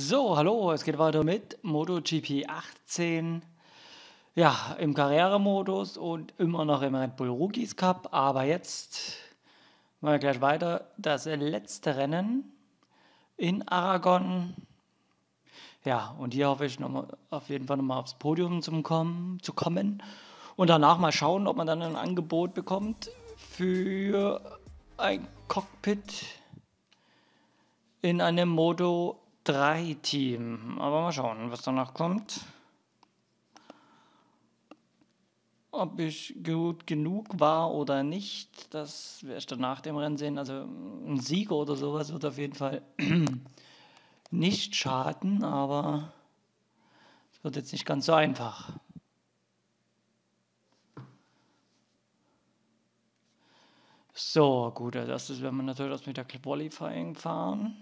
So, hallo, es geht weiter mit MotoGP 18. Ja, im Karrieremodus und immer noch im Red Bull Rookies Cup. Aber jetzt machen wir gleich weiter. Das letzte Rennen in Aragon. Ja, und hier hoffe ich auf jeden Fall nochmal aufs Podium zu kommen. Und danach mal schauen, ob man dann ein Angebot bekommt für ein Cockpit in einem Moto 3 Team. Aber mal schauen, was danach kommt. Ob ich gut genug war oder nicht, das werde ich dann nach dem Rennen sehen. Also ein Sieg oder sowas wird auf jeden Fall nicht schaden, aber es wird jetzt nicht ganz so einfach. So, gut, als erstes werden wir natürlich das mit der Qualifying fahren.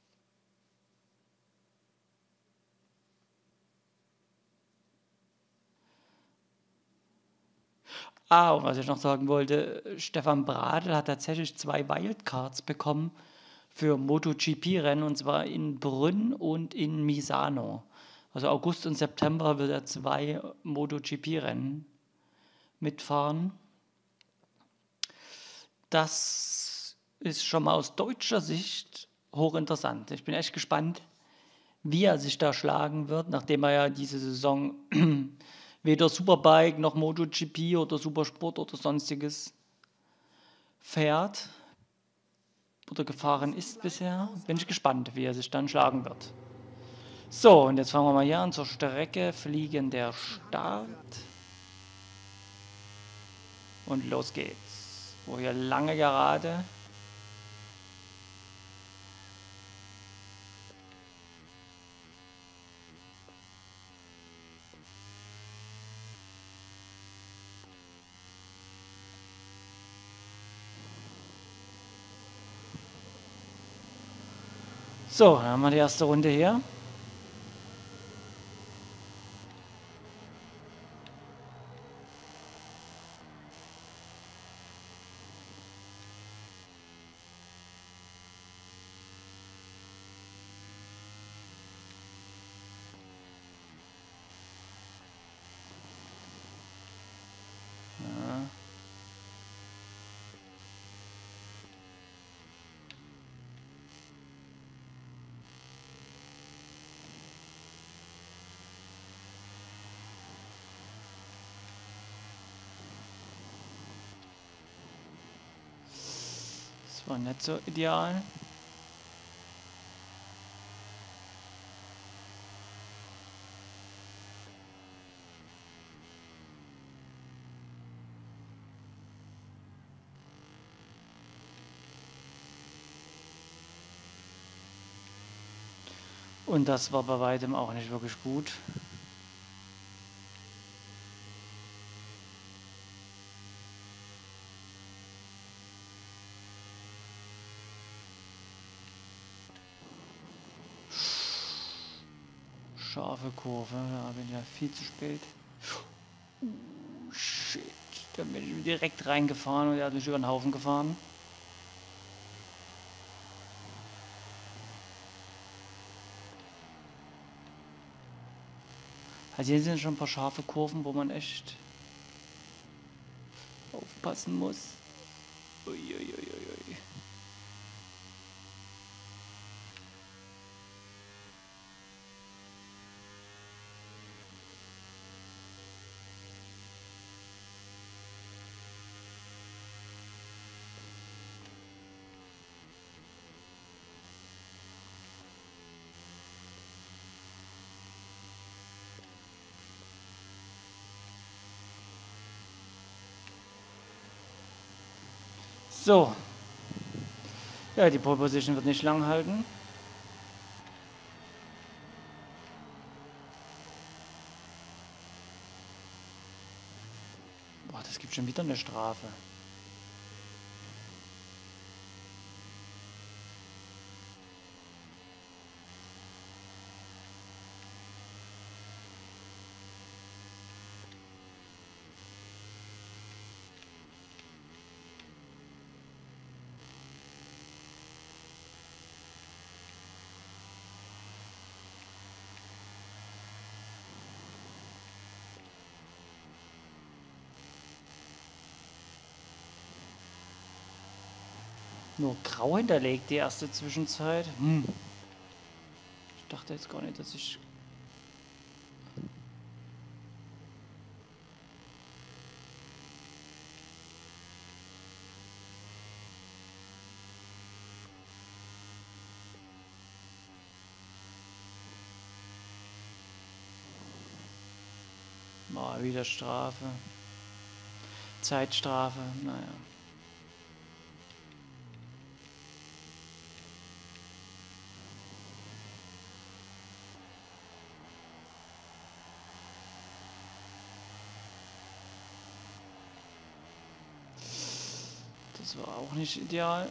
Und was ich noch sagen wollte, Stefan Bradl hat tatsächlich 2 Wildcards bekommen für MotoGP-Rennen, und zwar in Brünn und in Misano. Also August und September wird er 2 MotoGP-Rennen mitfahren. Das ist schon mal aus deutscher Sicht hochinteressant. Ich bin echt gespannt, wie er sich da schlagen wird, nachdem er ja diese Saison weder Superbike noch MotoGP oder Supersport oder sonstiges fährt oder gefahren ist bisher. Bin ich gespannt, wie er sich dann schlagen wird. So, und jetzt fangen wir mal hier an zur Strecke. Fliegen der Start. Und los geht's. Wo hier lange Gerade. So, dann haben wir die erste Runde hier. Das war nicht so ideal. Und das war bei weitem auch nicht wirklich gut. Scharfe Kurve, da bin ich ja viel zu spät. Shit, da bin ich direkt reingefahren und er hat mich über den Haufen gefahren. Also hier sind schon ein paar scharfe Kurven, wo man echt aufpassen muss. Uiuiuiui. So. Ja, die Pole Position wird nicht lang halten. Boah, das gibt schon wieder eine Strafe. Nur grau hinterlegt die erste Zwischenzeit. Ich dachte jetzt gar nicht, dass ich... Mal wieder Strafe. Zeitstrafe, naja. Das war auch nicht ideal.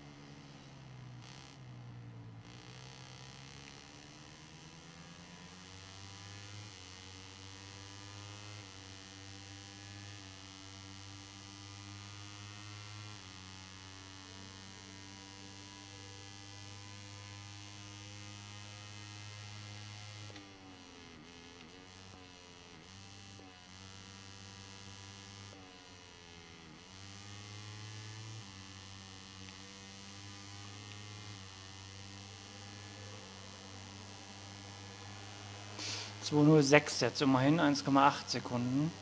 (2:06) jetzt immerhin, 1,8 Sekunden.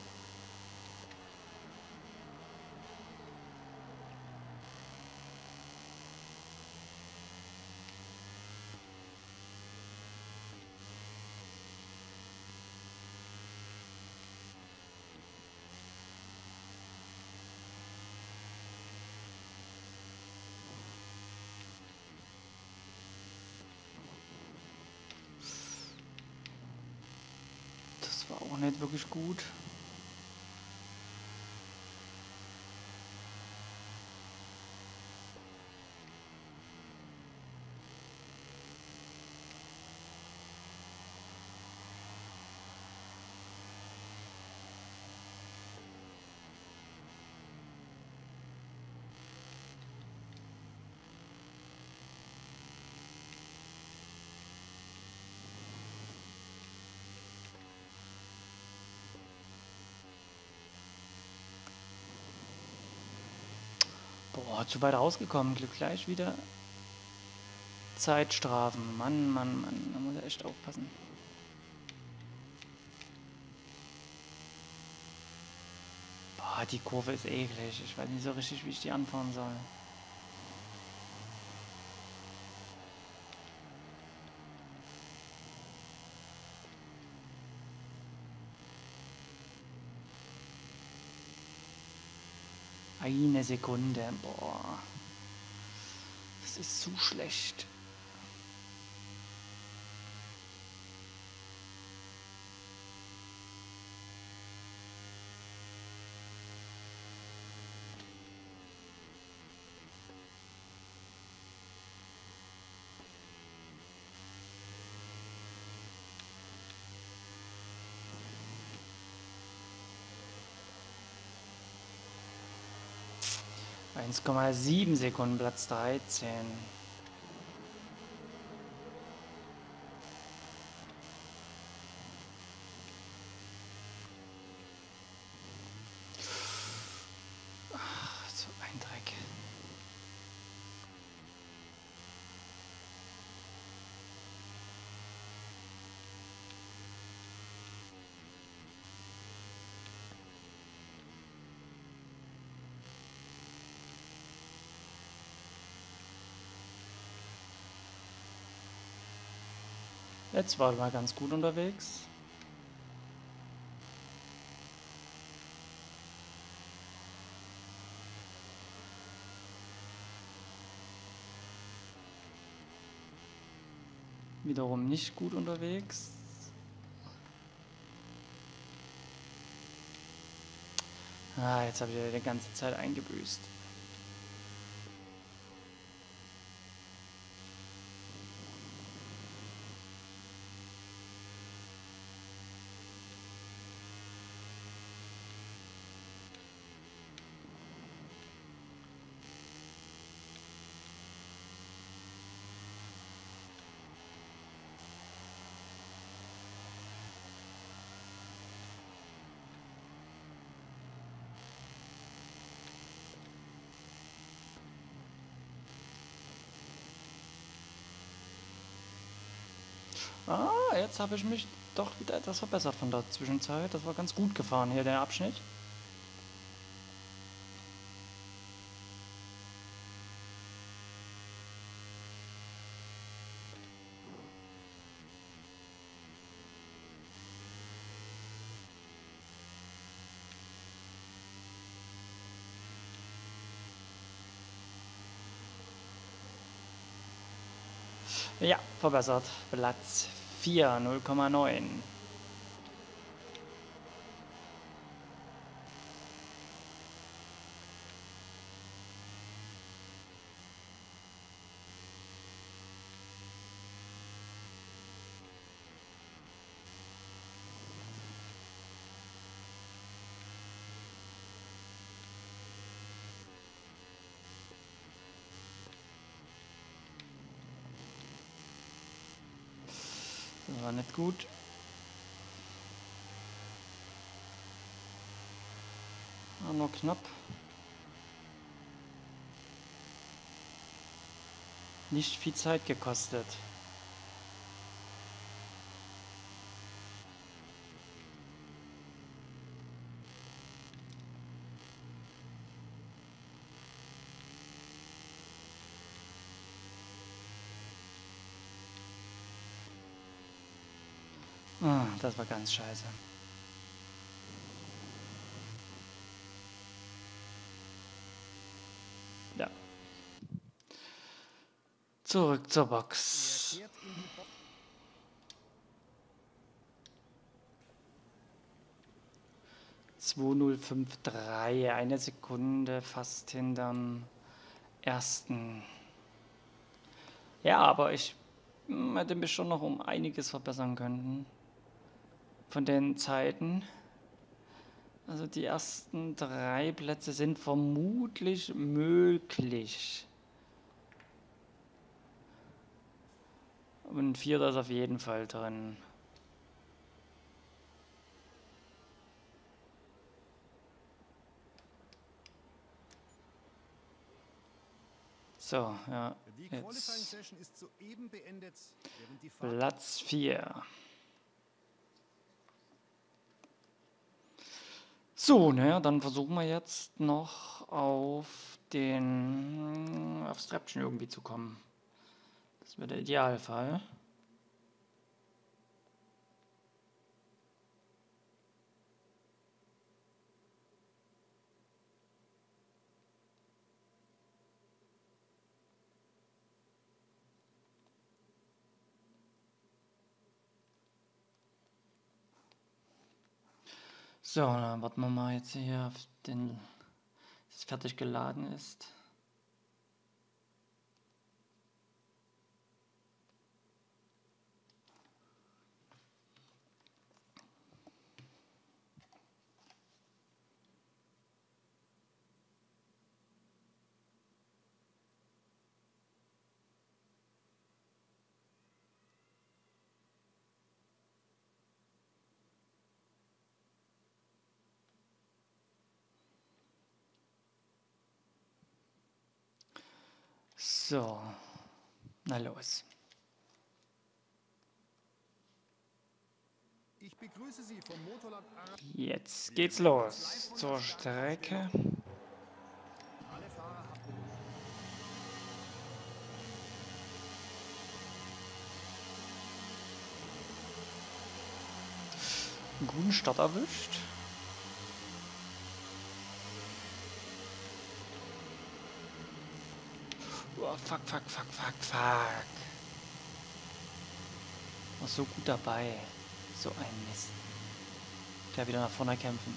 Das war auch nicht wirklich gut. Boah, zu weit rausgekommen. Glück gleich wieder. Zeitstrafen. Mann, Mann, Mann. Da muss er echt aufpassen. Boah, die Kurve ist eklig. Ich weiß nicht so richtig, wie ich die anfahren soll. Eine Sekunde. Boah. Das ist zu schlecht. (1,7 Sekunden, Platz 13. Ach, so ein Dreck. Jetzt war mal ganz gut unterwegs. Wiederum nicht gut unterwegs. Ah, jetzt habe ich die ganze Zeit eingebüßt. Ah, jetzt habe ich mich doch wieder etwas verbessert von der Zwischenzeit. Das war ganz gut gefahren hier, der Abschnitt. Ja, verbessert. Platz 4, 0,9. Das war nicht gut. War nur knapp. Nicht viel Zeit gekostet. Ah, das war ganz scheiße. Ja. Zurück zur Box. 2053, eine Sekunde fast hinterm ersten. Ja, aber ich hätte mich schon noch um einiges verbessern können von den Zeiten. Also die ersten 3 Plätze sind vermutlich möglich. Und 4. ist auf jeden Fall drin. So, ja. Jetzt Platz 4. So, naja, dann versuchen wir jetzt noch aufs Treppchen irgendwie zu kommen. Das wäre der Idealfall. So, dann warten wir mal jetzt hier auf den, dass es fertig geladen ist. So, na los. Ich begrüße Sie vom Motorland. Jetzt geht's los zur Strecke. Alle Fahrer haben Einen guten Start erwischt. Oh, fuck. War so gut dabei. So ein Mist. Der wieder nach vorne kämpfen.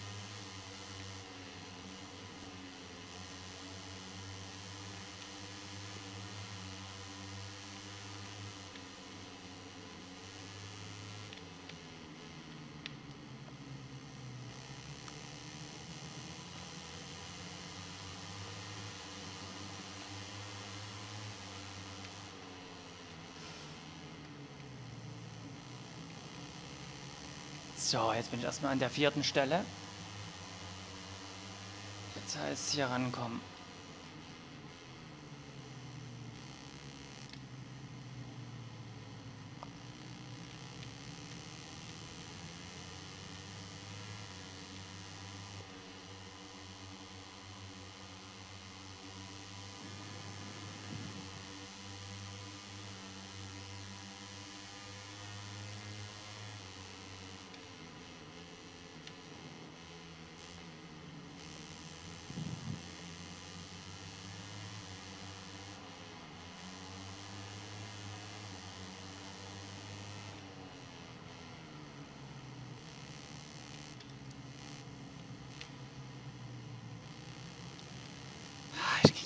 So, jetzt bin ich erstmal an der 4. Stelle. Jetzt heißt es hier rankommen.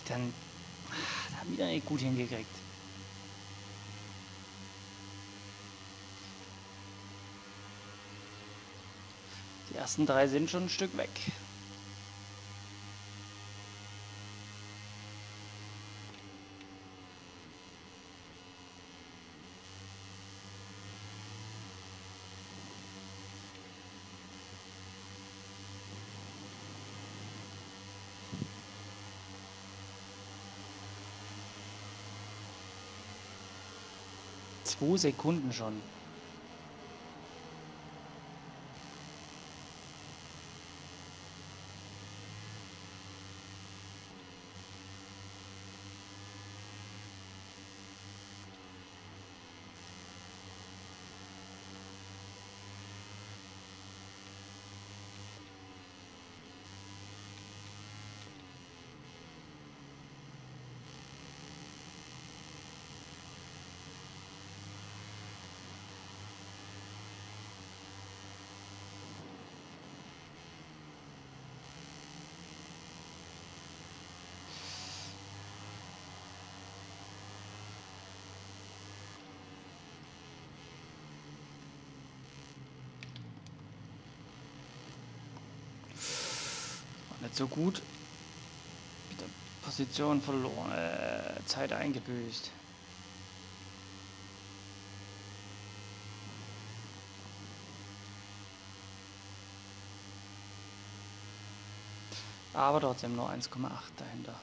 dann haben wieder nicht gut hingekriegt. Die ersten 3 sind schon ein Stück weg. Zwei Sekunden schon. Nicht so gut. Wieder Position verloren. Zeit eingebüßt. Aber trotzdem nur 1,8 dahinter.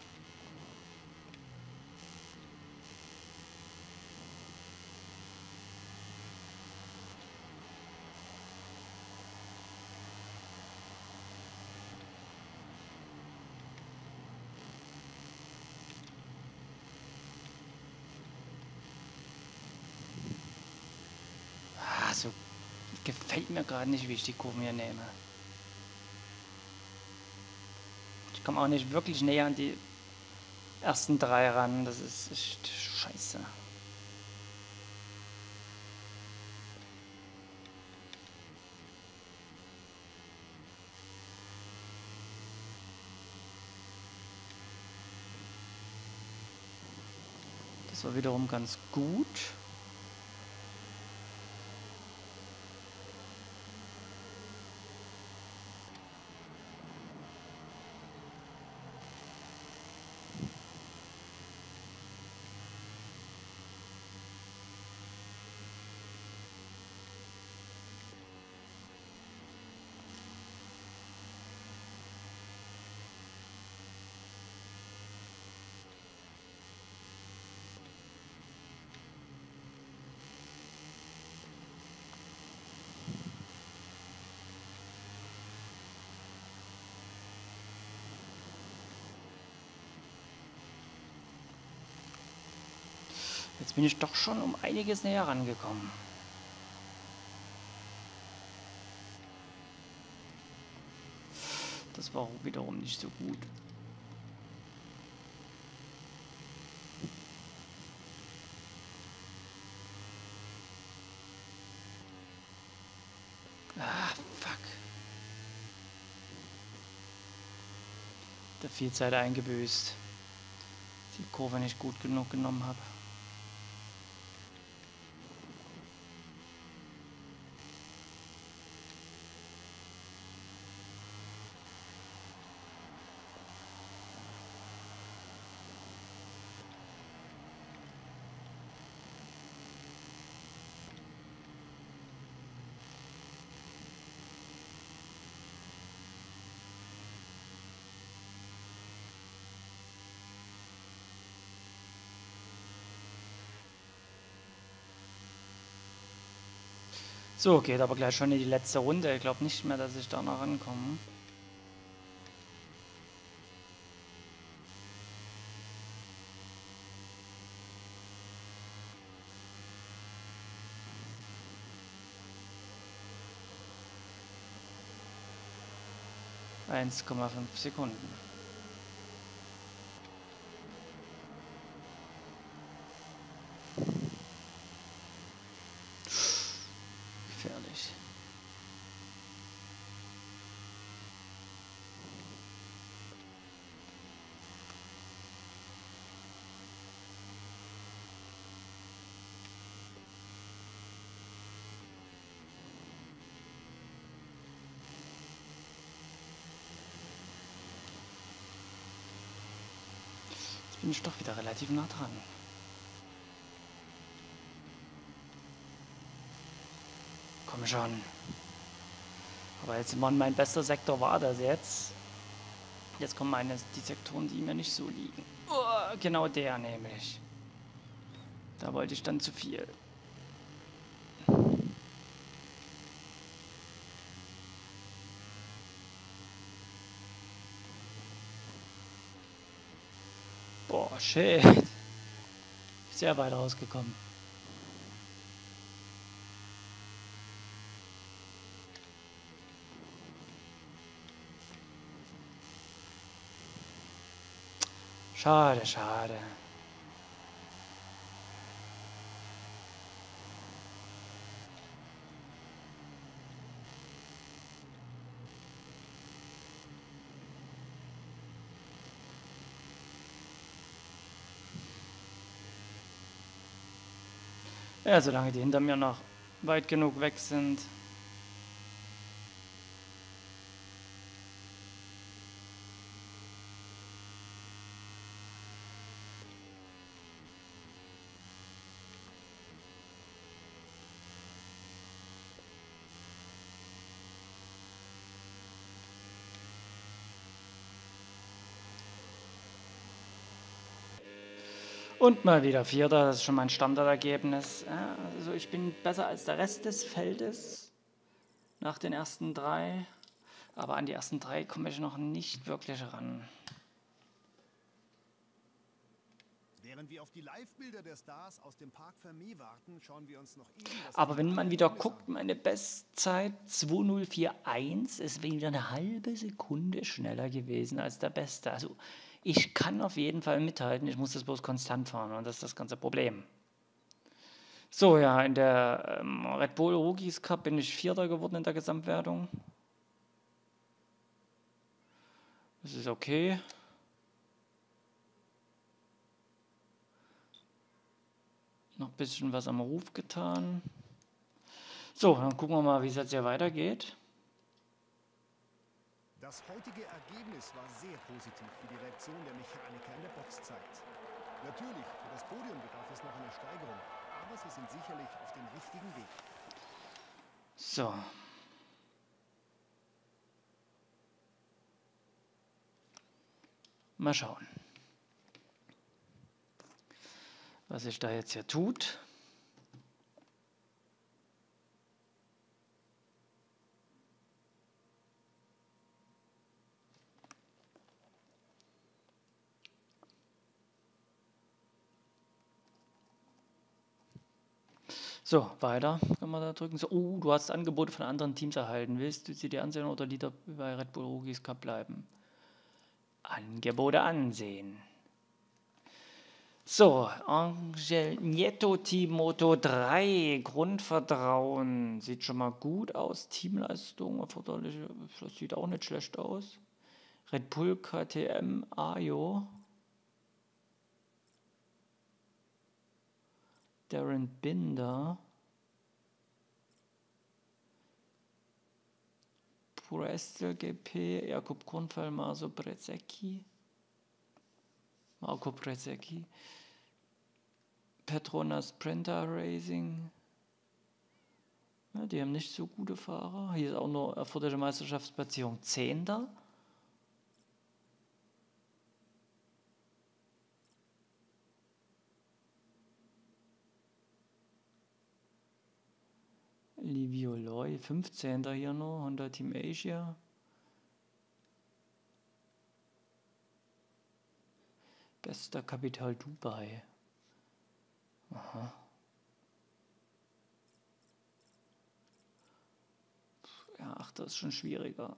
So gefällt mir gerade nicht, wie ich die Kurven hier nehme. Ich komme auch nicht wirklich näher an die ersten 3 ran. Das ist echt scheiße. Das war wiederum ganz gut. Jetzt bin ich doch schon um einiges näher rangekommen. Das war wiederum nicht so gut. Ah, fuck. Der viel Zeit eingebüßt. Die Kurve nicht gut genug genommen habe. So, geht aber gleich schon in die letzte Runde. Ich glaube nicht mehr, dass ich da noch rankomme. Eins Komma 5 Sekunden. Gefährlich. Bin ich doch wieder relativ nah dran. Komm schon. Aber jetzt immer mein bester Sektor war das jetzt. Jetzt kommen die Sektoren, die mir nicht so liegen. Oh, genau der nämlich. Da wollte ich dann zu viel. Boah, shit. Sehr weit rausgekommen. Schade, schade. Ja, solange die hinter mir noch weit genug weg sind. Und mal wieder Vierter, das ist schon mein Standardergebnis. Ja, also ich bin besser als der Rest des Feldes nach den ersten 3. Aber an die ersten 3 komme ich noch nicht wirklich ran. Während wir auf die Live-Bilder der Stars aus dem Parc Fermé warten, schauen wir uns noch eben das Aber wenn man wieder Finale guckt, meine Bestzeit 2041 ist wieder eine halbe Sekunde schneller gewesen als der Beste. Also ich kann auf jeden Fall mithalten, ich muss das bloß konstant fahren und das ist das ganze Problem. So, ja, in der Red Bull Rookies Cup bin ich Vierter geworden in der Gesamtwertung. Das ist okay. Noch ein bisschen was am Ruf getan. So, dann gucken wir mal, wie es jetzt hier weitergeht. Das heutige Ergebnis war sehr positiv, wie die Reaktion der Mechaniker in der Box zeigt. Natürlich, für das Podium bedarf es noch einer Steigerung, aber sie sind sicherlich auf dem richtigen Weg. So. Mal schauen, was sich da jetzt hier tut. So, weiter können wir da drücken. So, oh, du hast Angebote von anderen Teams erhalten. Willst du sie dir ansehen oder lieber bei Red Bull Rookies Cup bleiben? Angebote ansehen. So, Angel Nieto Team Moto 3, Grundvertrauen. Sieht schon mal gut aus. Teamleistung, erforderliche, das sieht auch nicht schlecht aus. Red Bull KTM Ajo. Darren Binder. Bristol GP, Jakub Kronfall, Marco Brezecchi. Petronas Sprinter Racing. Ja, die haben nicht so gute Fahrer. Hier ist auch nur erforderliche Meisterschaftsplatzierung 10. Livio Loy, 15. hier nur, Honda Team Asia. Bester Kapital Dubai. Aha. Ja, ach, das ist schon schwieriger.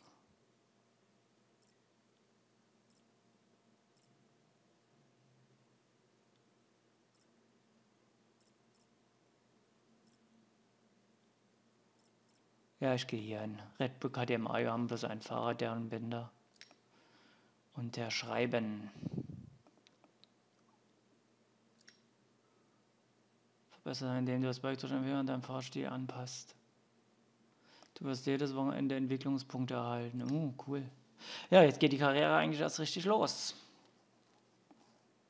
Ja, ich gehe hier hin. Red Bull KTM haben bloß einen Fahrer, deren Binder. Und der Schreiben. Verbessere, indem du das Bike durch und deinen Fahrstil anpasst. Du wirst jedes Wochenende Entwicklungspunkte erhalten. Cool. Ja, jetzt geht die Karriere eigentlich erst richtig los.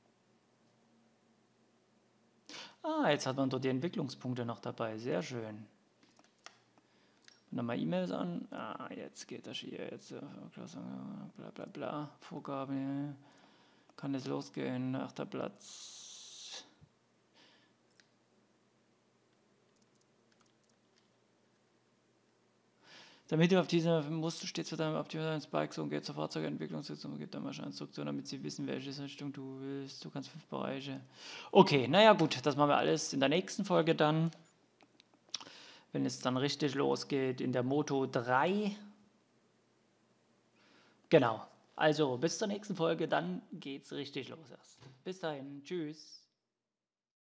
Ah, jetzt hat man dort die Entwicklungspunkte noch dabei. Sehr schön. Nochmal E-Mails an. Ah, jetzt geht das hier. Jetzt bla bla bla. Vorgabe. Kann es losgehen. 8. Platz. Damit du auf diese musst du stets für deine optimalen Spikes umgeht zur Fahrzeugentwicklungssitzung und gibt dann mal schon Instruktionen, damit sie wissen, welche Richtung du willst. Du kannst 5 Bereiche. Okay, naja gut, das machen wir alles in der nächsten Folge dann. Wenn es dann richtig losgeht in der Moto 3. Genau. Also bis zur nächsten Folge, dann geht's richtig los erst. Bis dahin, tschüss.